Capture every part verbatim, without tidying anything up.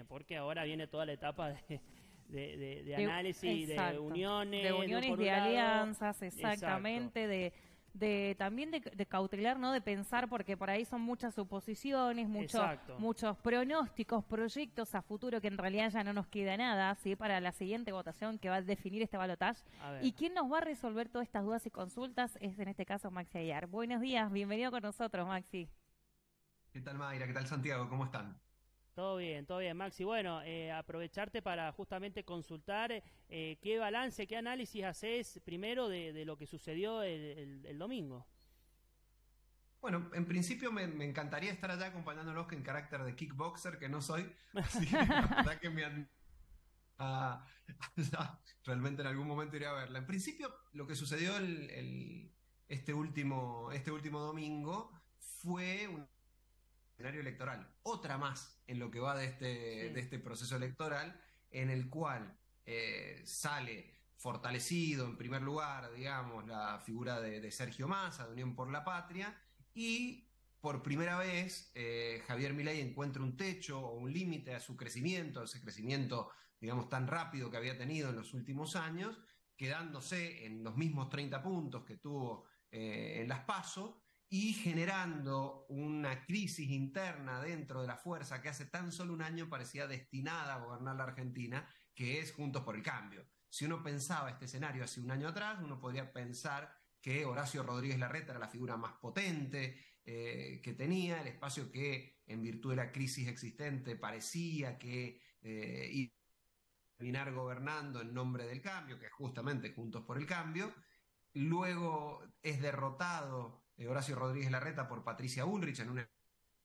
porque ahora viene toda la etapa de, de, de, de De- análisis, de exacto. uniones, De de, uniones, por un de lado. alianzas, Exacto. exactamente, de, de también de, de cautelar, ¿no? De pensar, porque por ahí son muchas suposiciones, mucho, Exacto. muchos pronósticos, proyectos a futuro que en realidad ya no nos queda nada, ¿sí? Para la siguiente votación que va a definir este balotaje. A ver. Y quien nos va a resolver todas estas dudas y consultas es en este caso Maxi Ayar. Buenos días, bienvenido con nosotros, Maxi. ¿Qué tal, Mayra? ¿Qué tal, Santiago? ¿Cómo están? Todo bien, todo bien, Maxi. Bueno, eh, aprovecharte para justamente consultar eh, qué balance, qué análisis haces primero de, de lo que sucedió el, el, el domingo. Bueno, en principio me, me encantaría estar allá acompañándolos en carácter de kickboxer, que no soy, así que la verdad que me han... ah, ya, realmente en algún momento iré a verla. En principio, lo que sucedió el, el- este último, este último domingo fue un escenario electoral, otra más en lo que va de este, de Sí. este proceso electoral, en el cual eh, sale fortalecido en primer lugar, digamos, la figura de, de Sergio Massa, de Unión por la Patria, y por primera vez eh, Javier Milei encuentra un techo o un límite a su crecimiento, ese crecimiento, digamos, tan rápido que había tenido en los últimos años, quedándose en los mismos treinta puntos que tuvo eh, en las PASO, y generando una crisis interna dentro de la fuerza que hace tan solo un año parecía destinada a gobernar la Argentina, que es Juntos por el Cambio. Si uno pensaba este escenario hace un año atrás, uno podría pensar que Horacio Rodríguez Larreta era la figura más potente eh, que tenía, el espacio que, en virtud de la crisis existente, parecía que eh, iba a terminar gobernando en nombre del cambio, que es justamente Juntos por el Cambio. Luego es derrotado eh, Horacio Rodríguez Larreta por Patricia Bullrich en una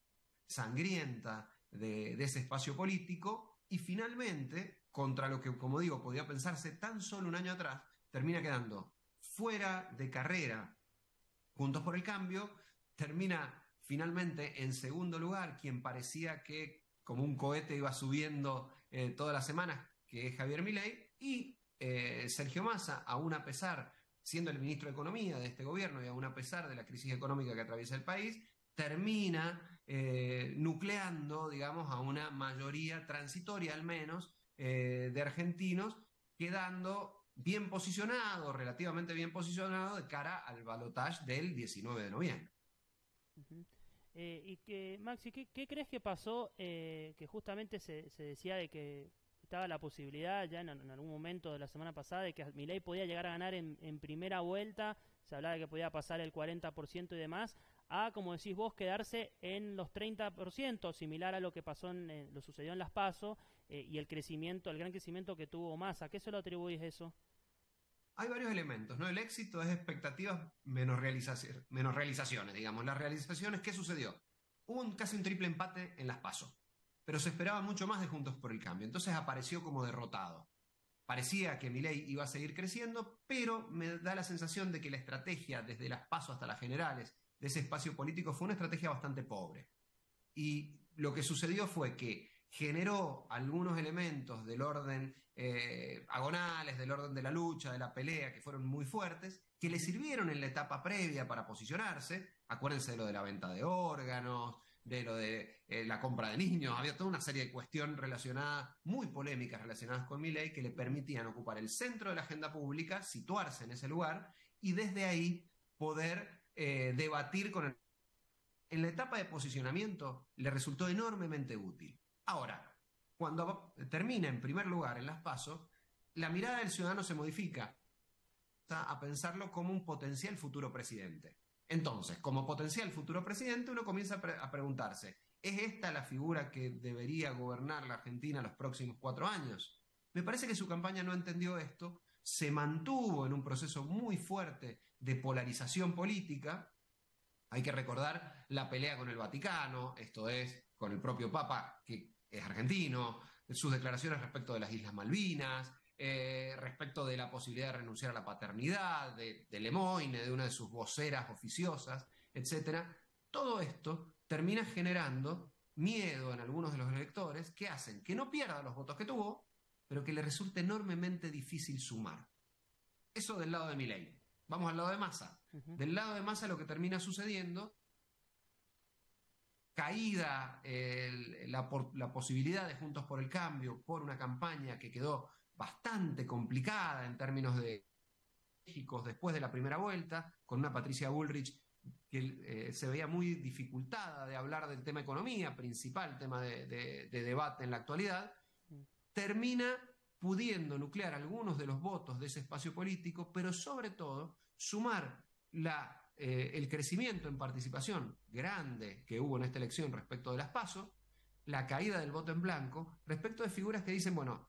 sangrienta de, de ese espacio político, y finalmente, contra lo que, como digo, podía pensarse tan solo un año atrás, termina quedando fuera de carrera Juntos por el Cambio, termina finalmente en segundo lugar quien parecía que como un cohete iba subiendo eh, todas las semanas, que es Javier Milei, y eh, Sergio Massa, aún a pesar, siendo el ministro de Economía de este gobierno y aún a pesar de la crisis económica que atraviesa el país, termina eh, nucleando, digamos, a una mayoría transitoria al menos eh, de argentinos, quedando bien posicionado, relativamente bien posicionado de cara al balotaje del diecinueve de noviembre. Ujú. Eh, y que, Maxi, ¿qué, qué crees que pasó? Eh, que justamente se, se decía de que estaba la posibilidad ya en, en algún momento de la semana pasada de que Milei podía llegar a ganar en, en primera vuelta, se hablaba de que podía pasar el cuarenta por ciento y demás, a, como decís vos, quedarse en los treinta por ciento, similar a lo que pasó en, en- lo sucedió en Las PASO, eh, y el crecimiento, el gran crecimiento que tuvo Massa. ¿A qué se lo atribuís eso? Hay varios elementos, ¿no? El éxito es expectativas menos, realizaci- menos realizaciones, digamos. Las realizaciones, ¿qué sucedió? Hubo un, casi un triple empate en las PASO, pero se esperaba mucho más de Juntos por el Cambio, entonces apareció como derrotado. Parecía que Milei iba a seguir creciendo, pero me da la sensación de que la estrategia, desde las PASO hasta las generales, de ese espacio político fue una estrategia bastante pobre. Y lo que sucedió fue que generó algunos elementos del orden eh, agonales, del orden de la lucha, de la pelea, que fueron muy fuertes, que le Ujú. sirvieron en la etapa previa para posicionarse. Acuérdense de lo de la venta de órganos, de lo de eh, la compra de niños. Había toda una serie de cuestiones relacionadas, muy polémicas relacionadas con Milei, que le Ujú. permitían ocupar el centro de la agenda pública, situarse en ese lugar y desde ahí poder eh, debatir con el en la etapa de posicionamiento le resultó enormemente útil. Ahora, cuando termina en primer lugar en las PASO, la mirada del ciudadano se modifica a pensarlo como un potencial futuro presidente. Entonces, como potencial futuro presidente, uno comienza a, pre a preguntarse, ¿es esta la figura que debería gobernar la Argentina los próximos cuatro años? Me parece que su campaña no entendió esto, se mantuvo en un proceso muy fuerte de polarización política. Hay que recordar la pelea con el Vaticano, esto es, con el propio Papa, que es argentino, sus declaraciones respecto de las Islas Malvinas, eh, respecto de la posibilidad de renunciar a la paternidad, de, de Lemoyne, de una de sus voceras oficiosas, etcétera. Todo esto termina generando miedo en algunos de los electores que hacen que no pierda los votos que tuvo, pero que le resulte enormemente difícil sumar. Eso del lado de Milei. Vamos al lado de Massa. Ujú. Del lado de Massa lo que termina sucediendo caída eh, la, por, la posibilidad de Juntos por el Cambio por una campaña que quedó bastante complicada en términos de después de la primera vuelta, con una Patricia Bullrich que eh, se veía muy dificultada de hablar del tema economía, principal tema de, de, de debate en la actualidad, termina pudiendo nuclear algunos de los votos de ese espacio político, pero sobre todo sumar la, eh, el crecimiento en participación grande que hubo en esta elección respecto de las PASO, la caída del voto en blanco, respecto de figuras que dicen, bueno,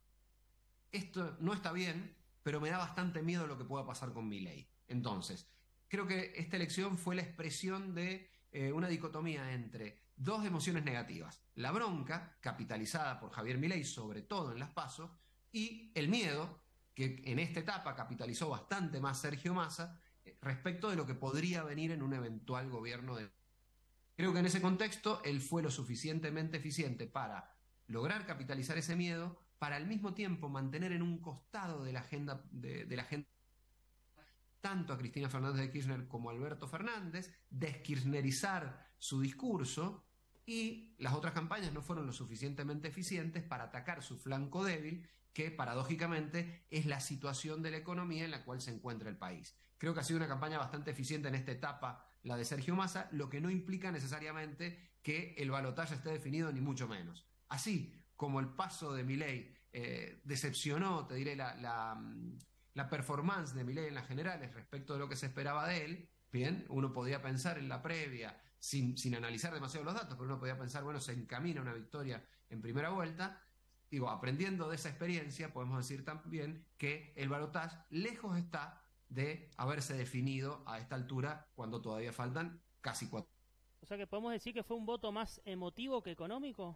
esto no está bien, pero me da bastante miedo lo que pueda pasar con Milei. Entonces, creo que esta elección fue la expresión de eh, una dicotomía entre dos emociones negativas. La bronca, capitalizada por Javier Milei, sobre todo en las PASO, y el miedo, que en esta etapa capitalizó bastante más Sergio Massa, eh, respecto de lo que podría venir en un eventual gobierno de... Creo que en ese contexto él fue lo suficientemente eficiente para lograr capitalizar ese miedo, para al mismo tiempo mantener en un costado de la agenda, de, de la agenda tanto a Cristina Fernández de Kirchner como a Alberto Fernández, deskirchnerizar su discurso, y las otras campañas no fueron lo suficientemente eficientes para atacar su flanco débil, que paradójicamente es la situación de la economía en la cual se encuentra el país. Creo que ha sido una campaña bastante eficiente en esta etapa, la de Sergio Massa, lo que no implica necesariamente que el balotaje esté definido, ni mucho menos. Así como el paso de Milei eh, decepcionó, te diré, la, la, la performance de Milei en las generales respecto de lo que se esperaba de él, bien, uno podía pensar en la previa, sin, sin analizar demasiado los datos, pero uno podía pensar, bueno, se encamina una victoria en primera vuelta. Digo, aprendiendo de esa experiencia, podemos decir también que el balotaje lejos está de haberse definido a esta altura, cuando todavía faltan casi cuatro. O sea que podemos decir que fue un voto más emotivo que económico.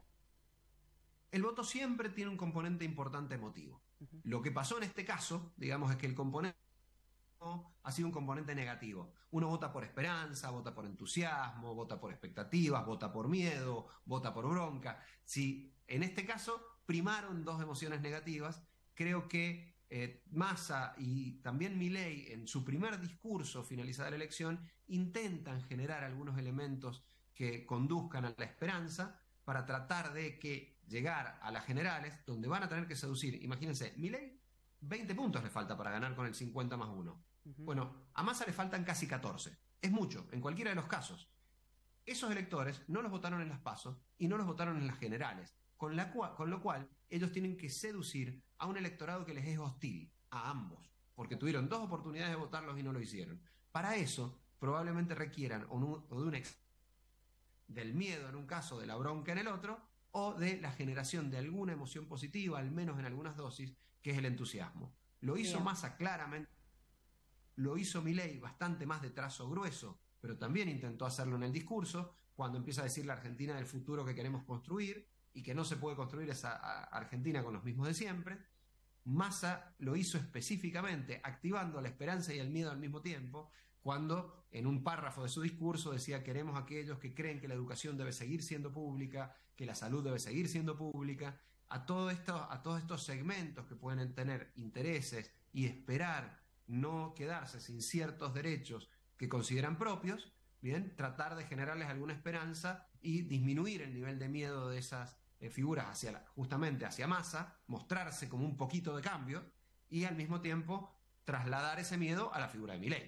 El voto siempre tiene un componente importante emotivo. Uh-huh. Lo que pasó en este caso, digamos, es que el componente ha sido un componente negativo. Uno vota por esperanza, vota por entusiasmo, vota por expectativas, vota por miedo, vota por bronca. Si en este caso primaron dos emociones negativas, creo que eh, Massa y también Milei en su primer discurso finalizada la elección intentan generar algunos elementos que conduzcan a la esperanza para tratar de que llegar a las generales, donde van a tener que seducir. Imagínense, Milei veinte puntos le falta para ganar con el cincuenta más uno. Uh-huh. Bueno, a Massa le faltan casi catorce. Es mucho, en cualquiera de los casos. Esos electores no los votaron en las PASO y no los votaron en las generales, con, la cual, con lo cual ellos tienen que seducir a un electorado que les es hostil, a ambos, porque tuvieron dos oportunidades de votarlos y no lo hicieron. Para eso, probablemente requieran o, un, o de un ex del miedo en un caso, de la bronca en el otro, o de la generación de alguna emoción positiva, al menos en algunas dosis, que es el entusiasmo. Lo hizo Bien. Massa claramente, lo hizo Milei bastante más de trazo grueso, pero también intentó hacerlo en el discurso, cuando empieza a decir la Argentina del futuro que queremos construir, y que no se puede construir esa Argentina con los mismos de siempre. Massa lo hizo específicamente, activando la esperanza y el miedo al mismo tiempo, cuando en un párrafo de su discurso decía: queremos a aquellos que creen que la educación debe seguir siendo pública, que la salud debe seguir siendo pública, a, todo esto, a todos estos segmentos que pueden tener intereses y esperar no quedarse sin ciertos derechos que consideran propios, bien, tratar de generarles alguna esperanza y disminuir el nivel de miedo de esas eh, figuras hacia la, justamente hacia Massa, mostrarse como un poquito de cambio y al mismo tiempo trasladar ese miedo a la figura de Milei.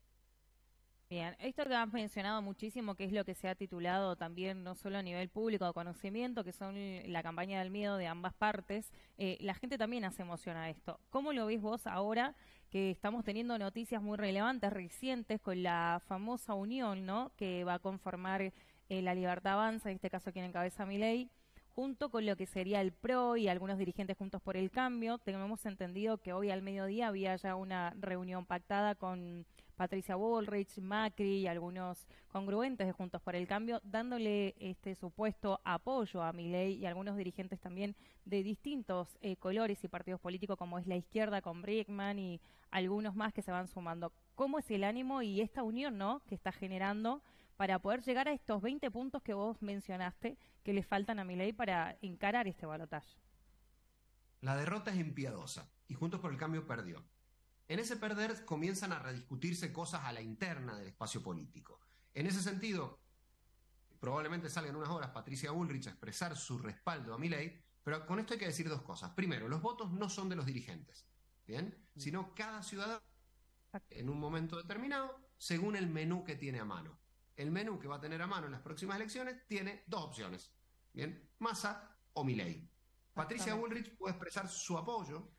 Bien, esto que has mencionado muchísimo, que es lo que se ha titulado también no solo a nivel público de conocimiento, que son la campaña del miedo de ambas partes, eh, la gente también se emociona a esto. ¿Cómo lo ves vos ahora que estamos teniendo noticias muy relevantes, recientes, con la famosa unión, ¿no?, que va a conformar eh, la Libertad Avanza, en este caso quien encabeza Milei, junto con lo que sería el P R O y algunos dirigentes Juntos por el Cambio? Tenemos entendido que hoy al mediodía había ya una reunión pactada con Patricia Bullrich, Macri y algunos congruentes de Juntos por el Cambio, dándole este supuesto apoyo a Milei y algunos dirigentes también de distintos eh, colores y partidos políticos, como es la izquierda con Brickman y algunos más que se van sumando. ¿Cómo es el ánimo y esta unión, ¿no?, que está generando para poder llegar a estos veinte puntos que vos mencionaste que le faltan a Milei para encarar este balotaje? La derrota es impiedosa y Juntos por el Cambio perdió. En ese perder comienzan a rediscutirse cosas a la interna del espacio político. En ese sentido, probablemente salga en unas horas Patricia Bullrich a expresar su respaldo a Milei, pero con esto hay que decir dos cosas. Primero, los votos no son de los dirigentes, ¿bien? Sino cada ciudadano en un momento determinado, según el menú que tiene a mano. El menú que va a tener a mano en las próximas elecciones tiene dos opciones, ¿bien? Massa o Milei. Patricia Bullrich puede expresar su apoyo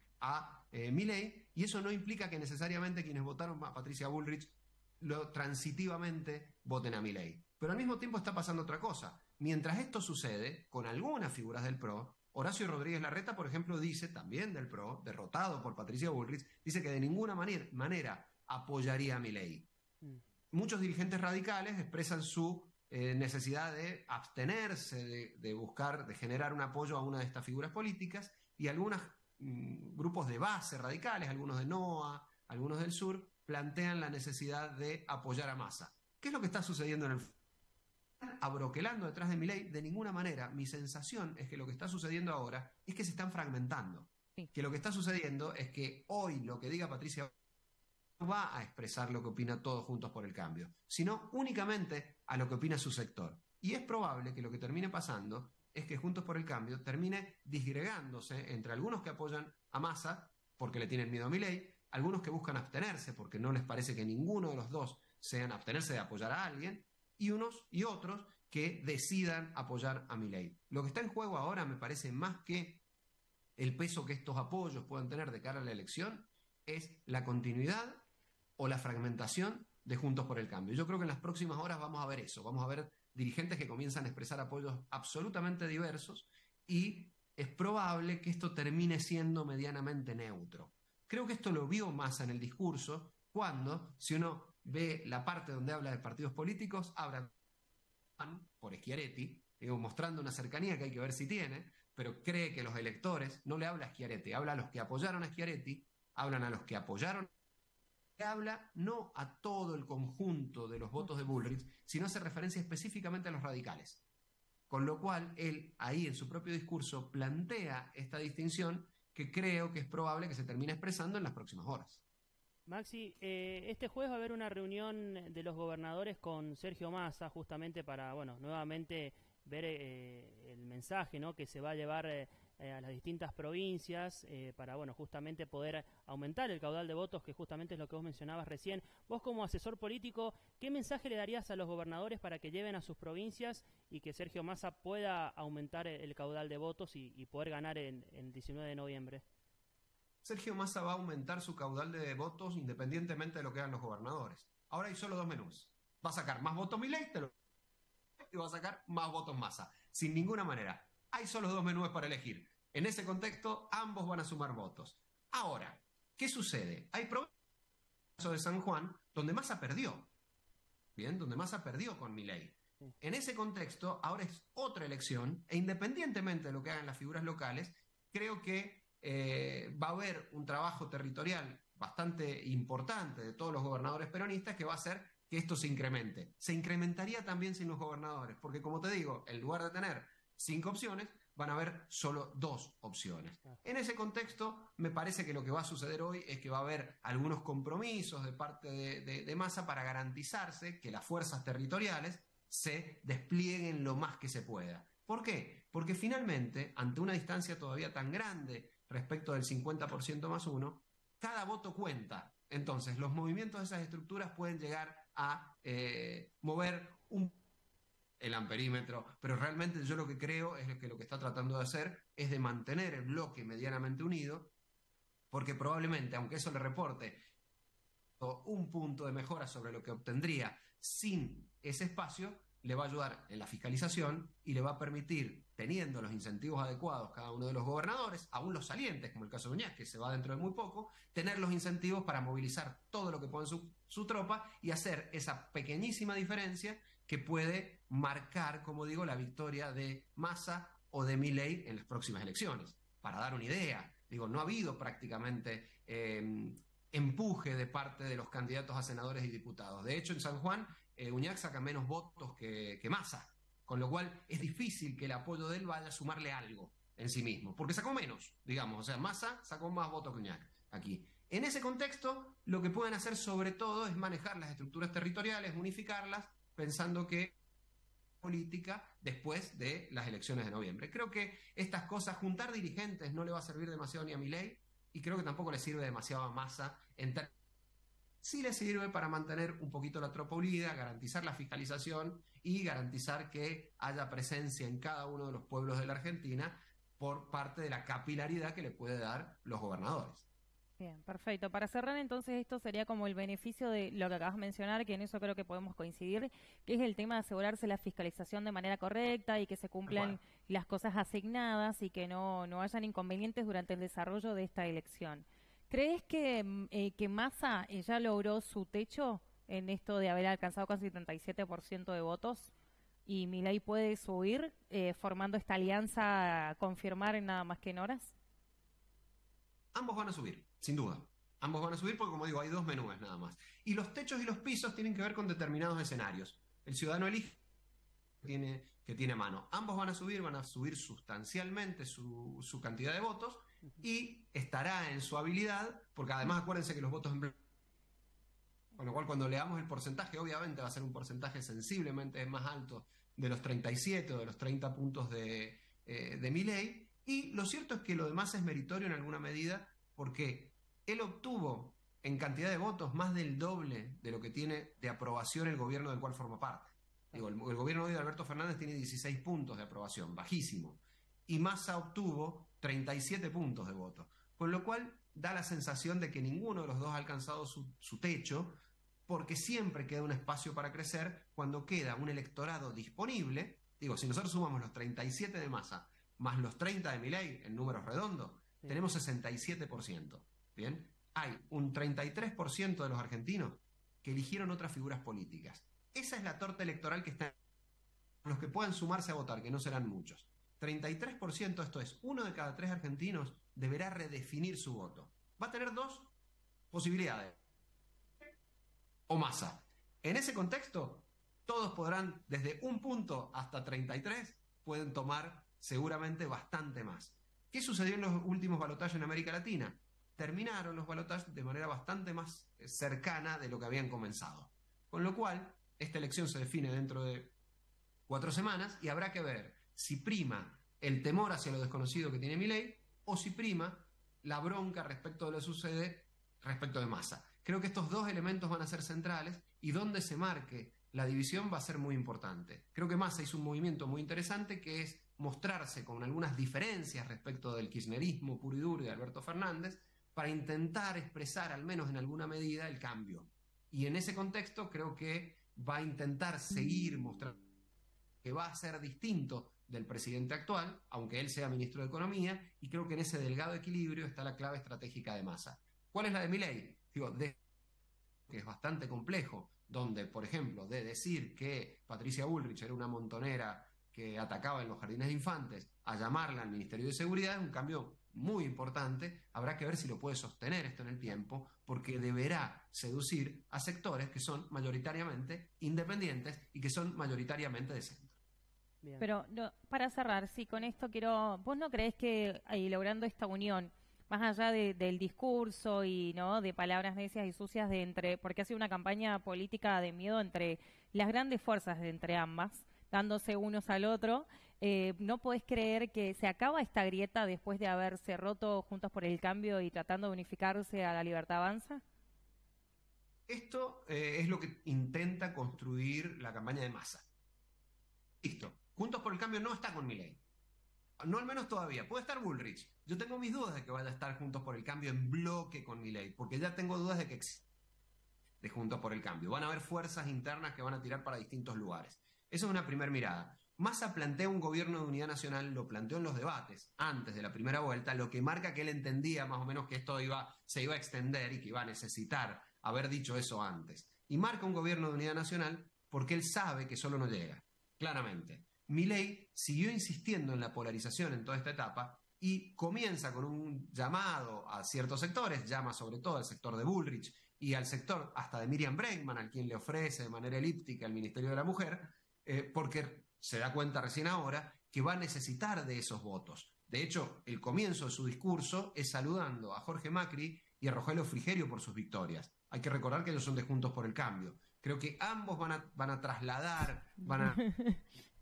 a eh, Milei, y eso no implica que necesariamente quienes votaron a Patricia Bullrich lo transitivamente voten a Milei. Pero al mismo tiempo está pasando otra cosa. Mientras esto sucede, con algunas figuras del P R O, Horacio Rodríguez Larreta, por ejemplo, dice, también del P R O, derrotado por Patricia Bullrich, dice que de ninguna manera, manera apoyaría a Milei. Mm. Muchos dirigentes radicales expresan su eh, necesidad de abstenerse, de, de buscar, de generar un apoyo a una de estas figuras políticas, y algunos mm, grupos de base radicales, algunos de N O A, algunos del sur, plantean la necesidad de apoyar a Massa. ¿Qué es lo que está sucediendo en el abroquelando detrás de Milei? De ninguna manera. Mi sensación es que lo que está sucediendo ahora es que se están fragmentando. Sí. Que lo que está sucediendo es que hoy lo que diga Patricia no va a expresar lo que opina Todos Juntos por el Cambio, sino únicamente a lo que opina su sector. Y es probable que lo que termine pasando es que Juntos por el Cambio termine disgregándose entre algunos que apoyan a Massa porque le tienen miedo a Milei, algunos que buscan abstenerse porque no les parece que ninguno de los dos sean abstenerse de apoyar a alguien, y unos y otros que decidan apoyar a Milei. Lo que está en juego ahora me parece más que el peso que estos apoyos puedan tener de cara a la elección, es la continuidad o la fragmentación de Juntos por el Cambio. Yo creo que en las próximas horas vamos a ver eso, vamos a ver dirigentes que comienzan a expresar apoyos absolutamente diversos, y es probable que esto termine siendo medianamente neutro. Creo que esto lo vio Massa en el discurso, cuando, si uno ve la parte donde habla de partidos políticos, habla por Schiaretti, digo, mostrando una cercanía que hay que ver si tiene, pero cree que los electores, no le habla a Schiaretti, habla a los que apoyaron a Schiaretti, hablan a los que apoyaron, habla no a todo el conjunto de los votos de Bullrich, sino hace referencia específicamente a los radicales. Con lo cual, él ahí en su propio discurso plantea esta distinción que creo que es probable que se termine expresando en las próximas horas. Maxi, eh, este jueves va a haber una reunión de los gobernadores con Sergio Massa, justamente para, bueno, nuevamente ver eh, el mensaje, ¿no?, que se va a llevar eh, a las distintas provincias eh, para, bueno, justamente poder aumentar el caudal de votos, que justamente es lo que vos mencionabas recién. Vos, como asesor político, ¿qué mensaje le darías a los gobernadores para que lleven a sus provincias y que Sergio Massa pueda aumentar el caudal de votos y, y poder ganar en el diecinueve de noviembre? Sergio Massa va a aumentar su caudal de votos independientemente de lo que hagan los gobernadores. Ahora hay solo dos menús. Va a sacar más votos Milei y va a sacar más votos Massa. Sin ninguna manera. Hay solo dos menús para elegir. En ese contexto, ambos van a sumar votos. Ahora, ¿qué sucede? Hay provincias de San Juan donde Massa perdió. Bien, donde Massa perdió con Milei. En ese contexto, ahora es otra elección, e independientemente de lo que hagan las figuras locales, creo que Eh, va a haber un trabajo territorial bastante importante de todos los gobernadores peronistas que va a hacer que esto se incremente. Se incrementaría también sin los gobernadores, porque como te digo, en lugar de tener cinco opciones, van a haber solo dos opciones. En ese contexto, me parece que lo que va a suceder hoy es que va a haber algunos compromisos de parte de, de, de Massa para garantizarse que las fuerzas territoriales se desplieguen lo más que se pueda. ¿Por qué? Porque finalmente, ante una distancia todavía tan grande respecto del cincuenta por ciento más uno, cada voto cuenta. Entonces, los movimientos de esas estructuras pueden llegar a eh, mover un el amperímetro, pero realmente yo lo que creo es que lo que está tratando de hacer es de mantener el bloque medianamente unido, porque probablemente, aunque eso le reporte un punto de mejora sobre lo que obtendría sin ese espacio, le va a ayudar en la fiscalización y le va a permitir, teniendo los incentivos adecuados cada uno de los gobernadores, aún los salientes, como el caso de Uñac, que se va dentro de muy poco, tener los incentivos para movilizar todo lo que pueda en su, su tropa y hacer esa pequeñísima diferencia que puede marcar, como digo, la victoria de Massa o de Milei en las próximas elecciones. Para dar una idea, digo, no ha habido prácticamente eh, empuje de parte de los candidatos a senadores y diputados. De hecho, en San Juan, eh, Uñac saca menos votos que, que Massa, con lo cual es difícil que el apoyo de él vaya a sumarle algo en sí mismo, porque sacó menos, digamos, o sea, Massa sacó más votos que Uñac aquí. En ese contexto, lo que pueden hacer sobre todo es manejar las estructuras territoriales, unificarlas, pensando que política después de las elecciones de noviembre. Creo que estas cosas, juntar dirigentes no le va a servir demasiado ni a Milei y creo que tampoco le sirve demasiado a Massa. En ter- sí le sirve para mantener un poquito la tropa unida, garantizar la fiscalización y garantizar que haya presencia en cada uno de los pueblos de la Argentina por parte de la capilaridad que le puede dar los gobernadores. Bien, perfecto. Para cerrar entonces esto sería como el beneficio de lo que acabas de mencionar, que en eso creo que podemos coincidir, que es el tema de asegurarse la fiscalización de manera correcta y que se cumplan las cosas asignadas y que no, no hayan inconvenientes durante el desarrollo de esta elección. ¿Crees que, eh, que Massa eh, ya logró su techo en esto de haber alcanzado casi setenta y siete por ciento de votos y Milei puede subir eh, formando esta alianza a confirmar en nada más que en horas? Ambos van a subir, sin duda. Ambos van a subir porque, como digo, hay dos menúes nada más. Y los techos y los pisos tienen que ver con determinados escenarios. El ciudadano elige que tiene, que tiene a mano. Ambos van a subir, van a subir sustancialmente su, su cantidad de votos y estará en su habilidad, porque además acuérdense que los votos en blanco, con lo cual cuando leamos el porcentaje, obviamente va a ser un porcentaje sensiblemente más alto de los treinta y siete o de los treinta puntos de, eh, de Milei. Y lo cierto es que lo demás es meritorio en alguna medida porque él obtuvo en cantidad de votos más del doble de lo que tiene de aprobación el gobierno del cual forma parte. Digo, el, el gobierno hoy de Alberto Fernández tiene dieciséis puntos de aprobación, bajísimo. Y Massa obtuvo treinta y siete puntos de voto. Con lo cual da la sensación de que ninguno de los dos ha alcanzado su, su techo, porque siempre queda un espacio para crecer cuando queda un electorado disponible. Digo, si nosotros sumamos los treinta y siete de Massa más los treinta de Milei en números redondos, sí, tenemos sesenta y siete por ciento. ¿Bien? Hay un treinta y tres por ciento de los argentinos que eligieron otras figuras políticas. Esa es la torta electoral que está en los que puedan sumarse a votar, que no serán muchos. treinta y tres por ciento, esto es, uno de cada tres argentinos deberá redefinir su voto. Va a tener dos posibilidades. O Massa. En ese contexto, todos podrán, desde un punto hasta treinta y tres, pueden tomar seguramente bastante más. ¿Qué sucedió en los últimos balotajes en América Latina? Terminaron los balotajes de manera bastante más cercana de lo que habían comenzado. Con lo cual, esta elección se define dentro de cuatro semanas y habrá que ver si prima el temor hacia lo desconocido que tiene Milei o si prima la bronca respecto de lo que sucede respecto de Massa. Creo que estos dos elementos van a ser centrales y donde se marque la división va a ser muy importante. Creo que Massa hizo un movimiento muy interesante que es mostrarse con algunas diferencias respecto del kirchnerismo puro y duro de Alberto Fernández para intentar expresar al menos en alguna medida el cambio. Y en ese contexto creo que va a intentar seguir mostrando que va a ser distinto del presidente actual, aunque él sea ministro de Economía, y creo que en ese delgado equilibrio está la clave estratégica de Massa. ¿Cuál es la de Milei? Digo, de, que es bastante complejo, donde, por ejemplo, de decir que Patricia Bullrich era una montonera que atacaba en los jardines de infantes, a llamarla al Ministerio de Seguridad, es un cambio muy importante. Habrá que ver si lo puede sostener esto en el tiempo, porque deberá seducir a sectores que son mayoritariamente independientes y que son mayoritariamente de centro. Bien. Pero no, para cerrar, sí, con esto quiero, ¿vos no creés que ahí, logrando esta unión, más allá de, del discurso y no de palabras necias y sucias de entre, porque ha sido una campaña política de miedo entre las grandes fuerzas de entre ambas, dándose unos al otro, eh, ¿no podés creer que se acaba esta grieta después de haberse roto Juntos por el Cambio y tratando de unificarse a La Libertad Avanza? Esto eh, es lo que intenta construir la campaña de Massa. Listo. Juntos por el Cambio no está con Milei. No, al menos todavía. Puede estar Bullrich. Yo tengo mis dudas de que vaya a estar Juntos por el Cambio en bloque con Milei, porque ya tengo dudas de que existe de Juntos por el Cambio. Van a haber fuerzas internas que van a tirar para distintos lugares. Esa es una primera mirada. Massa plantea un gobierno de unidad nacional, lo planteó en los debates antes de la primera vuelta, lo que marca que él entendía más o menos que esto iba, se iba a extender y que iba a necesitar haber dicho eso antes. Y marca un gobierno de unidad nacional porque él sabe que solo no llega, claramente. Milei siguió insistiendo en la polarización en toda esta etapa y comienza con un llamado a ciertos sectores, llama sobre todo al sector de Bullrich y al sector hasta de Miriam Bregman, al quien le ofrece de manera elíptica el Ministerio de la Mujer, eh, porque se da cuenta recién ahora que va a necesitar de esos votos. De hecho, el comienzo de su discurso es saludando a Jorge Macri y a Rogelio Frigerio por sus victorias. Hay que recordar que ellos son de Juntos por el Cambio. Creo que ambos van a, van a trasladar, van a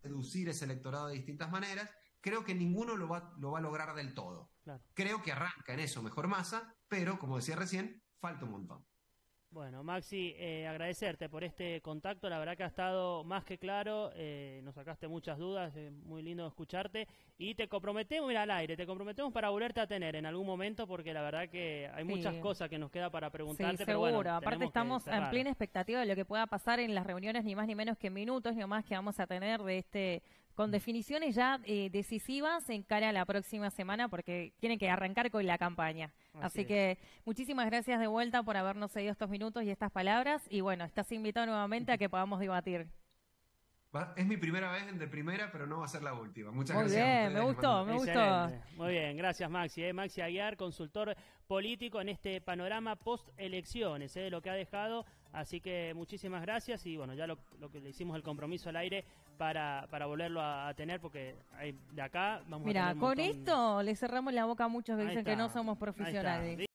seducir ese electorado de distintas maneras. Creo que ninguno lo va, lo va a lograr del todo. Claro. Creo que arranca en eso Mejor Massa, pero, como decía recién, falta un montón. Bueno, Maxi, eh, agradecerte por este contacto, la verdad que ha estado más que claro, eh, nos sacaste muchas dudas, es muy lindo escucharte y te comprometemos, mira, al aire, te comprometemos para volverte a tener en algún momento porque la verdad que hay muchas Sí. cosas que nos queda para preguntarte. Sí, pero seguro. bueno, Aparte tenemos que estamos en cerrar. plena expectativa de lo que pueda pasar en las reuniones, ni más ni menos que minutos, ni más que vamos a tener de este con definiciones ya eh, decisivas en cara a la próxima semana porque tienen que arrancar con la campaña. Así, Así es. que muchísimas gracias de vuelta por habernos cedido estos minutos y estas palabras y bueno, estás invitado nuevamente a que podamos debatir. Va- Es mi primera vez en De Primera, pero no va a ser la última. Muchas Muy gracias. a bien, ustedes, me les gustó, mando- me gustó. Excelente. Muy bien, gracias Maxi. Eh. Maxi Aguiar, consultor político en este panorama post-elecciones, eh, lo que ha dejado. Así que muchísimas gracias y bueno, ya lo, lo que le hicimos el compromiso al aire para, para volverlo a, a tener porque hay- de acá vamos a Mira, tener un con montón- esto le cerramos la boca a muchos que Ahí dicen que está, no somos ahí está. profesionales.